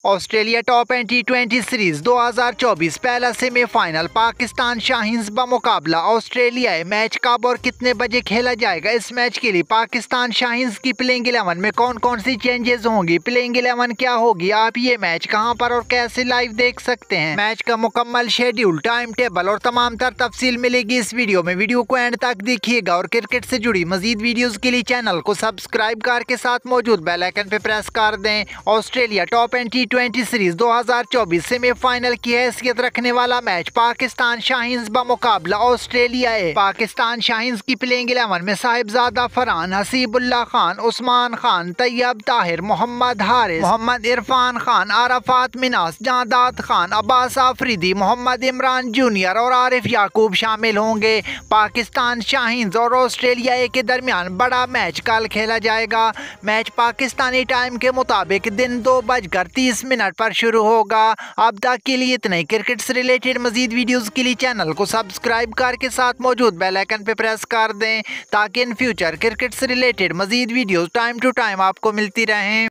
Australia Top End टी20 series 2024 पहला semifinal Pakistan Shaheens बमुकाबला ऑस्ट्रेलिया। मैच कब और कितने बजे खेला जाएगा? इस मैच के लिए पाकिस्तान शाहीन्स की प्लेइंग 11 में कौन कौन सी चेंजेस होंगी, प्लेइंग 11 क्या होगी, आप ये मैच कहां पर और कैसे लाइव देख सकते हैं? मैच का मुकम्मल शेड्यूल, टाइम टेबल और तमाम तर तफसील मिलेगी इस वीडियो में। वीडियो को एंड तक देखिएगा और क्रिकेट से जुड़ी मजीद वीडियोज के लिए चैनल को सब्सक्राइब करके साथ मौजूद बेल आइकन पे प्रेस कर दें। ऑस्ट्रेलिया टॉप एंड टी20 सीरीज 2024 सेमीफाइनल की हैसियत रखने वाला मैच पाकिस्तान शाहीन्स बमुकाबला ऑस्ट्रेलिया है। पाकिस्तान शाहीन्स की प्लेइंग 11 में साहिबजादा फरहान, हसीबुल्लाह खान, उस्मान खान, तैयब ताहिर, मोहम्मद हारिस, मोहम्मद इरफान खान, आराफात मिनास, जादाद खान, अब्बास आफरीदी, मोहम्मद इमरान जूनियर और आरिफ याकूब शामिल होंगे। पाकिस्तान शाहीन्स और ऑस्ट्रेलिया के दरमियान बड़ा मैच कल खेला जाएगा। मैच पाकिस्तानी टाइम के मुताबिक दिन 2:30 पर शुरू होगा। अब तक के लिए इतना ही। क्रिकेट से रिलेटेड मजीद वीडियोस के लिए चैनल को सब्सक्राइब करके साथ मौजूद बेल आइकन पे प्रेस कर दें ताकि इन फ्यूचर क्रिकेट से रिलेटेड मजीद वीडियोस टाइम टू टाइम आपको मिलती रहें।